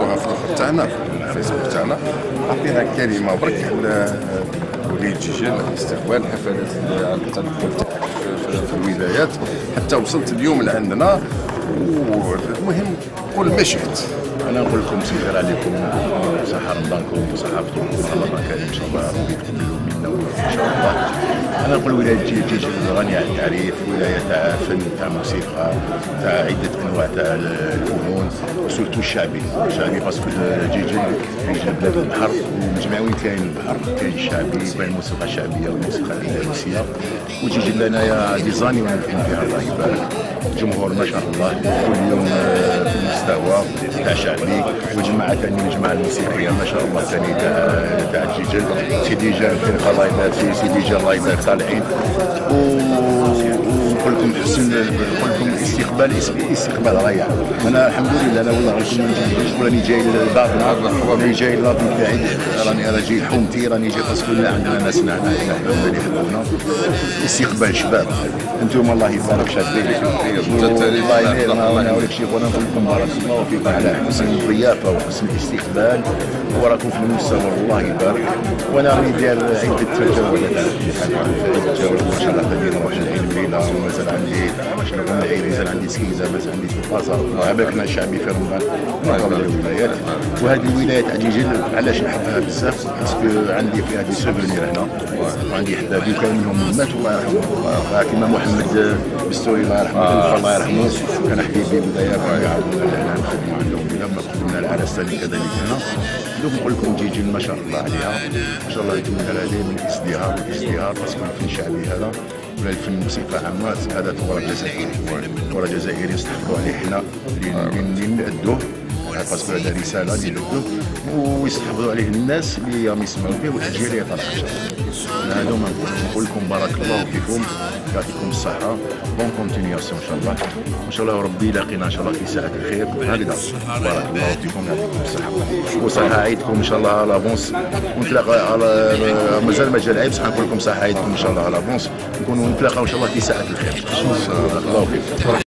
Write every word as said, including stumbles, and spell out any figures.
في الوقت تاعنا في الفيسبوك تاعنا عطينا كلمه برك على وليد جيجل استقبال الحفلات التنقل في الولايات حتى وصلت اليوم لعندنا. والمهم قول ما شفت. انا نقول لكم بسم الله عليكم صحه رمضانكم وصحه فطوركم رمضان كريم ان شاء الله ربي يتقبلوا منا ان شاء الله. انا نقول ولايه جيجل غنيه عن التعريف، ولايه تاع فن تاع موسيقى تاع عده انواع تاع الفنون وسورتو الشعبي الشعبي باسكو جيجل جيجل بلاد البحر ومجمعين كاين البحر كاين الشعبي بين الموسيقى الشعبيه والموسيقى الاندلسيه. وجيجل لنا ديزاني ونفهم فيها الله يبارك. الجمهور ما شاء الله كل يوم في المستوى تاع شعبي، وجماعه ثاني الجماعه الموسيقيه ما شاء الله ثاني تاع تاع جيجل سيدي جان فين الله يبارك فيه سيدي جان الله يبارك طالعين. ونقول لكم حسن نقول لكم استقبال استقبال رائع. انا الحمد لله انا والله كنت ما نجيش راني جاي لبابنا راني جاي لابي تاعي راني راني جاي حومتي راني جاي باسكو عندنا ناس هنا اللي يحبونا. استقبال شباب انتم الله يبارك شادين الله ينورك شيخ. وانا نقول لكم بارك الله فيكم على حسن الضيافه وحسن الاستقبال وراكم في المستوى الله يبارك. وانا راني داير عده جولات عده جولات ما شاء الله كبيره واحد العين بينا ومازال عندي شنو قلنا عيد مازال عندي سكيزه مازال عندي بازار عباكنا الشعبي في رمضان قبل الولايات. وهذه الولايات عندي جل علاش نحبها بزاف باسكو عندي فيها دي سوفونير هنا وعندي احبابي وكاين منهم ماتوا الله يرحمهم كيما محمد بستوري الله يرحمه الله يرحمه كان حبيبي الولايات كانوا يعاونونا هنا نخدموا عندهم لما خدمنا العرس ثاني كذلك هنا. دوك نقول لكم جيجل ما شاء الله عليها ما شاء الله يتمنى لها دائما الازدهار والازدهار باسكو الفن الشعبي هذا ولا الفن الموسيقى عامة هذا ثورة جزائري ثورة جزائري يستحقوا عليه حنا اللي نأدوه باسكو هذا رسالة اللي نأدوه ويستحقوا عليه الناس اللي راهم يسمعوا فيه والأجيال اللي طالعة إن شاء الله. هذا ما نقول لكم بارك الله فيكم يعطيكم الصحة بون كونتينياسيون إن شاء الله إن شاء الله وربي يلاقينا إن شاء الله في ساعة الخير هكذا. بارك الله فيكم يعطيكم الصحة وصحة عيدكم إن شاء الله على لافونس ونتلاقى على مازال ما جا العيد بصح نقول لكم صحة عيدكم إن شاء الله على لافونس نكونوا نتلاقاو إن شاء الله في ساعة الخير. بارك الله فيكم.